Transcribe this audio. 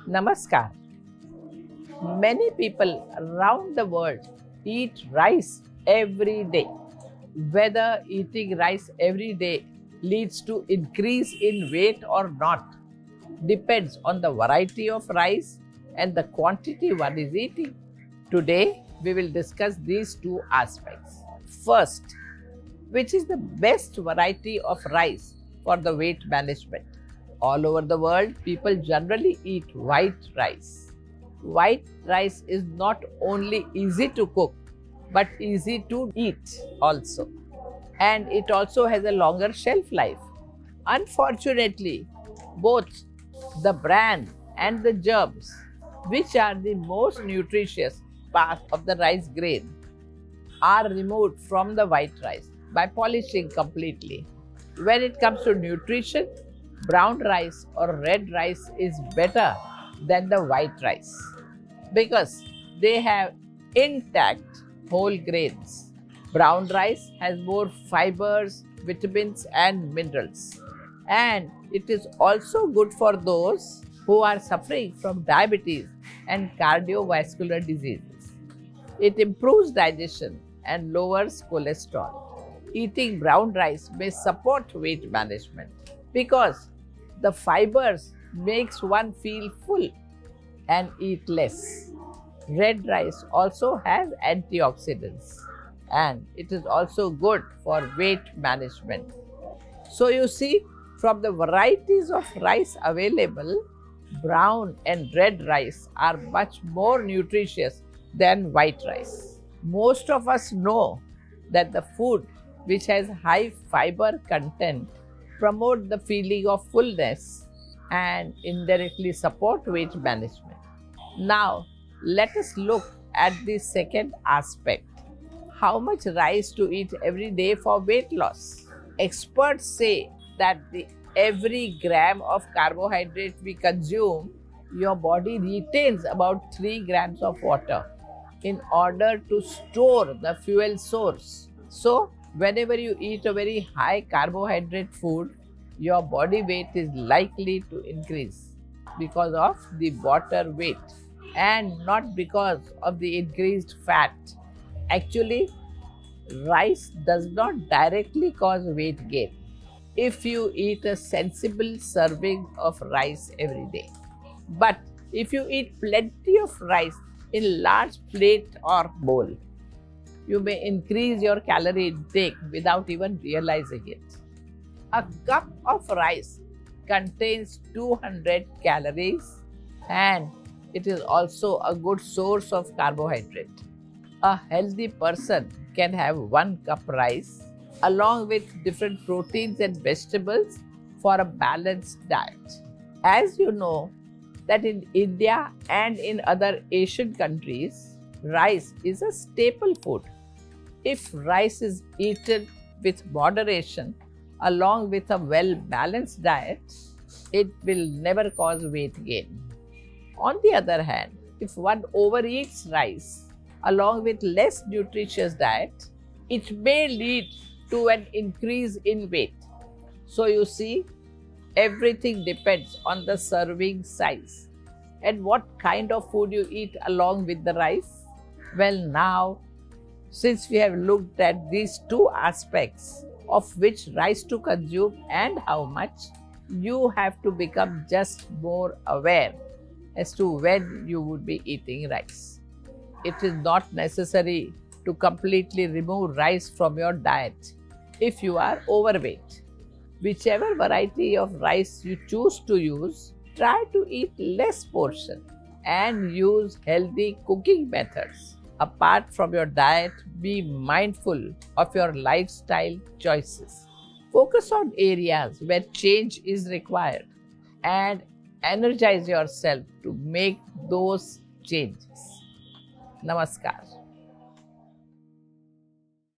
Namaskar. Many people around the world eat rice every day. Whether eating rice every day leads to increase in weight or not depends on the variety of rice and the quantity one is eating. Today, we will discuss these two aspects. First, which is the best variety of rice for the weight management? All over the world, people generally eat white rice. White rice is not only easy to cook, but easy to eat also. And it also has a longer shelf life. Unfortunately, both the bran and the germs, which are the most nutritious part of the rice grain, are removed from the white rice by polishing completely. When it comes to nutrition, brown rice or red rice is better than the white rice because they have intact whole grains. Brown rice has more fibers, vitamins and minerals. And it is also good for those who are suffering from diabetes and cardiovascular diseases. It improves digestion and lowers cholesterol. Eating brown rice may support weight management because the fibers makes one feel full and eat less. Red rice also has antioxidants and it is also good for weight management. So you see, from the varieties of rice available, brown and red rice are much more nutritious than white rice. Most of us know that the food which has high fiber content promote the feeling of fullness and indirectly support weight management. Now, let us look at the second aspect. How much rice to eat every day for weight loss? Experts say that every gram of carbohydrate we consume, your body retains about 3 grams of water in order to store the fuel source. So, whenever you eat a very high carbohydrate food, your body weight is likely to increase because of the water weight and not because of the increased fat. Actually, rice does not directly cause weight gain if you eat a sensible serving of rice every day. But if you eat plenty of rice in large plate or bowl, you may increase your calorie intake without even realizing it. A cup of rice contains 200 calories and it is also a good source of carbohydrate. A healthy person can have 1 cup rice along with different proteins and vegetables for a balanced diet. As you know, that in India and in other Asian countries, rice is a staple food. If rice is eaten with moderation along with a well-balanced diet, it will never cause weight gain. On the other hand, if one overeats rice along with less nutritious diet, it may lead to an increase in weight. So you see, everything depends on the serving size and what kind of food you eat along with the rice. Well, now, since we have looked at these two aspects of which rice to consume and how much, you have to become just more aware as to when you would be eating rice. It is not necessary to completely remove rice from your diet if you are overweight. Whichever variety of rice you choose to use, try to eat less portion and use healthy cooking methods. Apart from your diet, be mindful of your lifestyle choices. Focus on areas where change is required and energize yourself to make those changes. Namaskar.